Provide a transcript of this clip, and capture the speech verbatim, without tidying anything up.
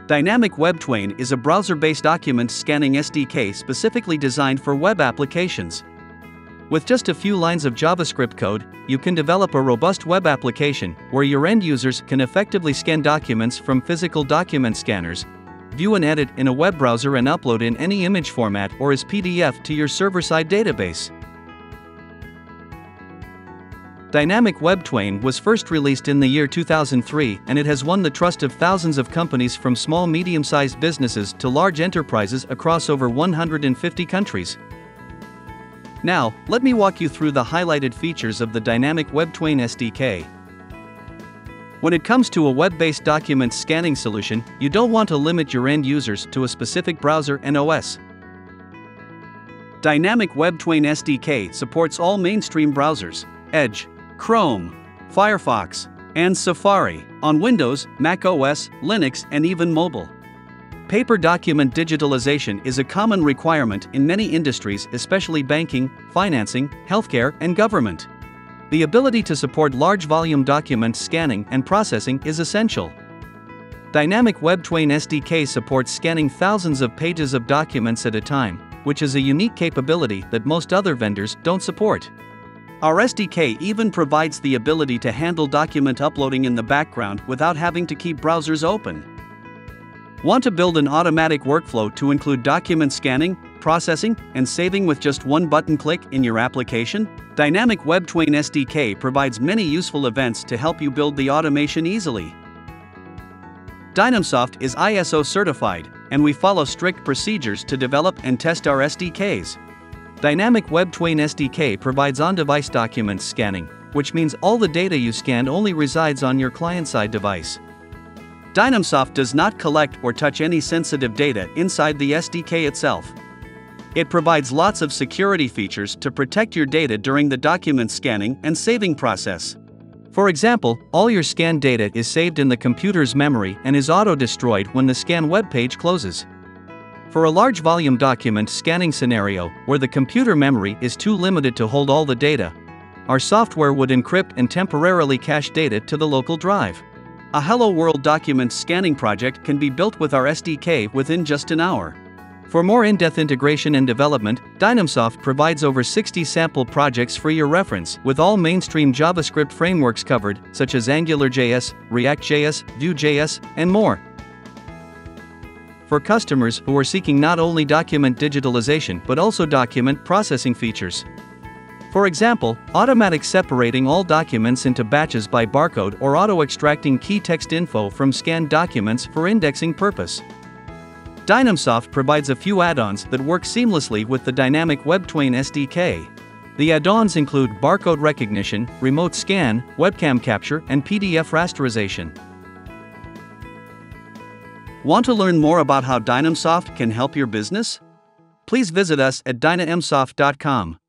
Dynamic Web TWAIN is a browser-based document scanning S D K specifically designed for web applications. With just a few lines of JavaScript code, you can develop a robust web application where your end users can effectively scan documents from physical document scanners, view and edit in a web browser, and upload in any image format or as P D F to your server-side database. Dynamic Web TWAIN was first released in the year two thousand three, and it has won the trust of thousands of companies from small medium-sized businesses to large enterprises across over one hundred fifty countries. Now, let me walk you through the highlighted features of the Dynamic Web TWAIN S D K. When it comes to a web-based document scanning solution, you don't want to limit your end users to a specific browser and O S. Dynamic Web TWAIN S D K supports all mainstream browsers: Edge, Chrome, Firefox, and Safari, on Windows, Mac O S, Linux, and even mobile. Paper document digitalization is a common requirement in many industries, especially banking, financing, healthcare, and government. The ability to support large volume document scanning and processing is essential. Dynamic Web TWAIN S D K supports scanning thousands of pages of documents at a time, which is a unique capability that most other vendors don't support. Our S D K even provides the ability to handle document uploading in the background without having to keep browsers open. Want to build an automatic workflow to include document scanning, processing, and saving with just one button click in your application? Dynamic Web TWAIN S D K provides many useful events to help you build the automation easily. Dynamsoft is I S O certified, and we follow strict procedures to develop and test our S D Ks. Dynamic Web TWAIN S D K provides on-device document scanning, which means all the data you scan only resides on your client-side device. Dynamsoft does not collect or touch any sensitive data inside the S D K itself. It provides lots of security features to protect your data during the document scanning and saving process. For example, all your scanned data is saved in the computer's memory and is auto-destroyed when the scan web page closes. For a large volume document scanning scenario where the computer memory is too limited to hold all the data, our software would encrypt and temporarily cache data to the local drive. A Hello World document scanning project can be built with our S D K within just an hour. For more in-depth integration and development, Dynamsoft provides over sixty sample projects for your reference, with all mainstream JavaScript frameworks covered, such as AngularJS, React.js, Vue.js, and more. For customers who are seeking not only document digitalization but also document processing features. For example, automatic separating all documents into batches by barcode or auto-extracting key text info from scanned documents for indexing purpose. Dynamsoft provides a few add-ons that work seamlessly with the Dynamic Web TWAIN S D K. The add-ons include barcode recognition, remote scan, webcam capture, and P D F rasterization. Want to learn more about how Dynamsoft can help your business? Please visit us at dynamsoft dot com.